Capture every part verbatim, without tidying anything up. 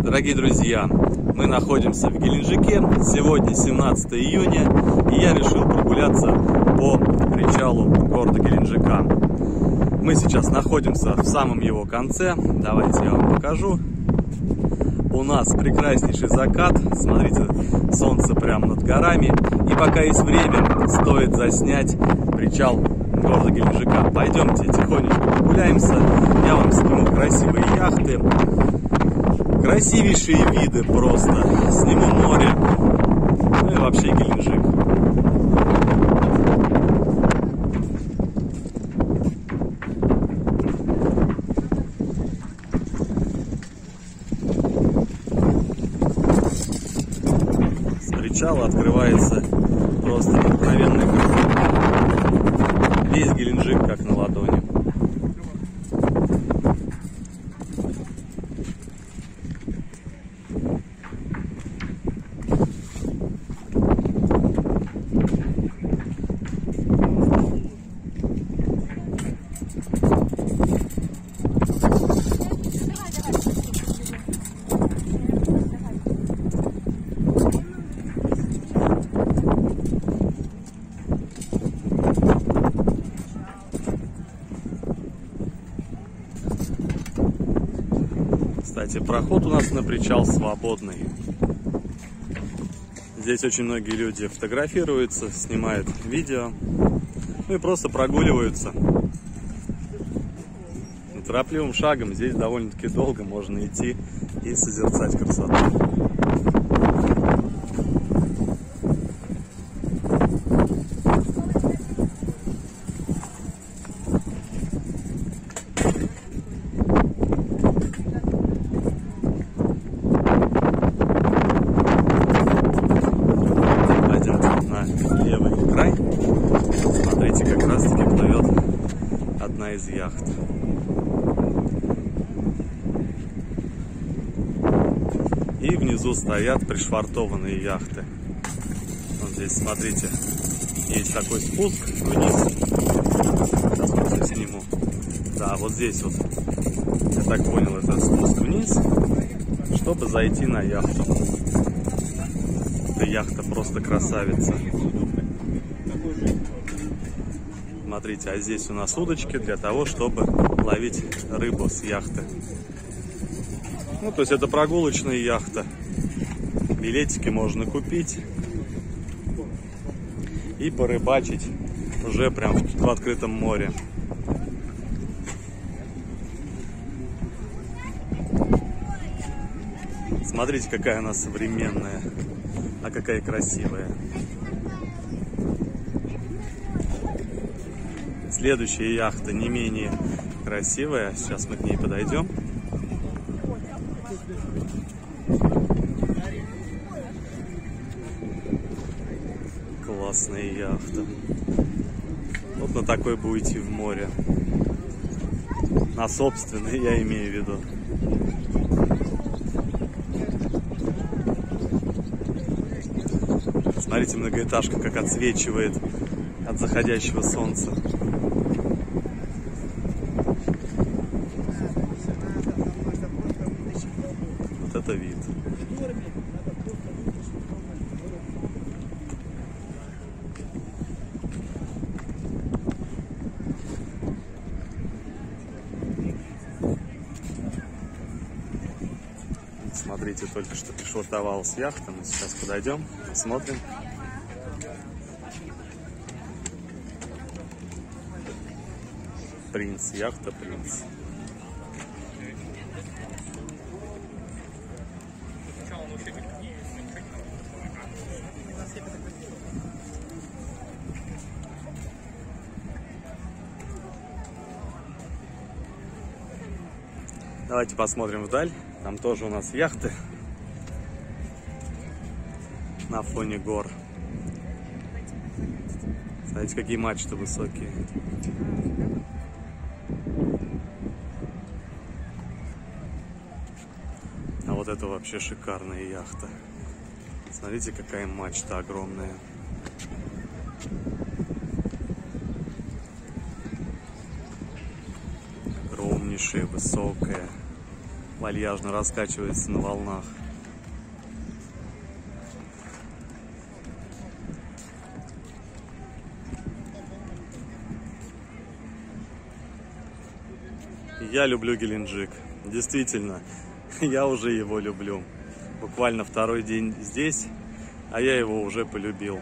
Дорогие друзья, мы находимся в Геленджике. Сегодня семнадцатое июня, и я решил прогуляться по причалу города Геленджика. Мы сейчас находимся в самом его конце. Давайте я вам покажу. У нас прекраснейший закат. Смотрите, солнце прямо над горами. И пока есть время, стоит заснять причал города Геленджика. Пойдемте тихонечко прогуляемся. Я вам сниму красивые яхты. Красивейшие виды просто. Сниму море. Ну и вообще Геленджик. С причала открывается просто необыкновенный вид. Весь Геленджик как на ладони. Кстати, проход у нас на причал свободный. Здесь очень многие люди фотографируются, снимают видео, ну и просто прогуливаются. Торопливым шагом здесь довольно-таки долго можно идти и созерцать красоту. Смотрите, как раз таки плывет одна из яхт. И внизу стоят пришвартованные яхты. Вот здесь, смотрите, есть такой спуск вниз. Сейчас я сниму. Да, вот здесь вот, я так понял, это спуск вниз, чтобы зайти на яхту. Эта яхта просто красавица. Смотрите, а здесь у нас удочки для того, чтобы ловить рыбу с яхты. Ну, то есть это прогулочная яхта. Билетики можно купить и порыбачить уже прям в открытом море. Смотрите, какая она современная, а какая красивая. Следующая яхта не менее красивая. Сейчас мы к ней подойдем. Классная яхта. Вот на такой бы уйти в море. На собственной, я имею в виду. Смотрите, многоэтажка как отсвечивает от заходящего солнца. Вот это вид. Смотрите, только что пришвартовалась яхта. Мы сейчас подойдем, посмотрим. Принц, яхта Принц. Давайте посмотрим вдаль. Там тоже у нас яхты на фоне гор. Смотрите, какие мачты высокие. А вот это вообще шикарная яхта. Смотрите, какая мачта огромная. Огромнейшая, высокая. вальяжно раскачивается на волнах. Я люблю Геленджик. Действительно, я уже его люблю. Буквально второй день здесь, а я его уже полюбил.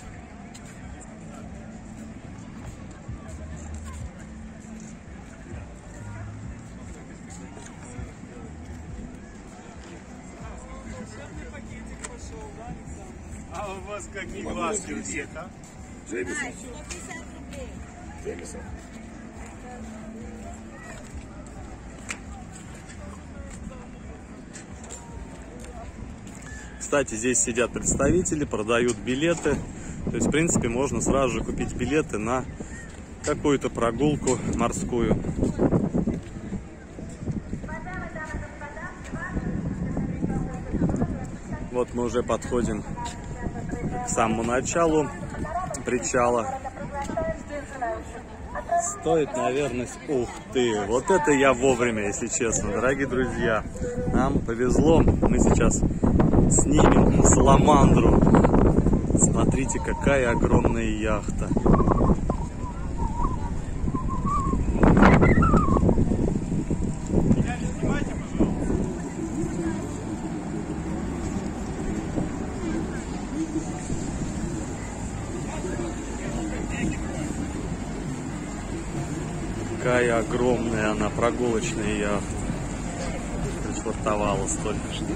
А у вас какие глазки у всех, а? Джеймисон. Джеймисон. Кстати, здесь сидят представители, продают билеты. То есть, в принципе, можно сразу же купить билеты на какую-то прогулку морскую. Вот мы уже подходим к самому началу причала. Стоит, наверное... Ух ты! Вот это я вовремя, если честно, дорогие друзья. Нам повезло. Мы сейчас снимем Саламандру. Смотрите, какая огромная яхта. Какая огромная она, прогулочная яхта. Пришвартовалась только что.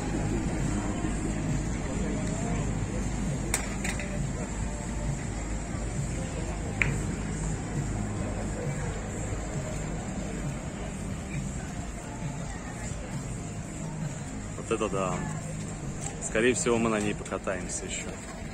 Вот это да. Скорее всего, мы на ней покатаемся еще.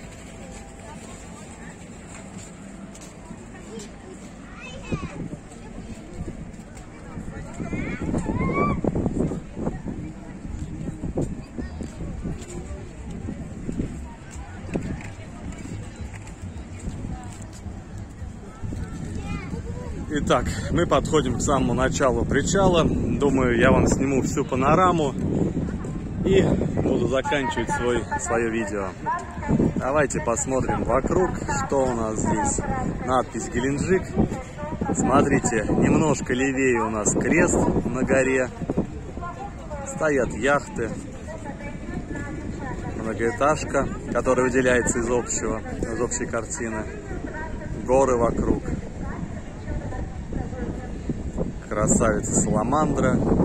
Итак, мы подходим к самому началу причала. Думаю, я вам сниму всю панораму и буду заканчивать свой, свое видео. Давайте посмотрим вокруг, что у нас здесь. Надпись Геленджик. Смотрите, немножко левее у нас крест на горе. Стоят яхты. Многоэтажка, которая выделяется из общего, из общей картины. Горы вокруг. Красавица Саламандра.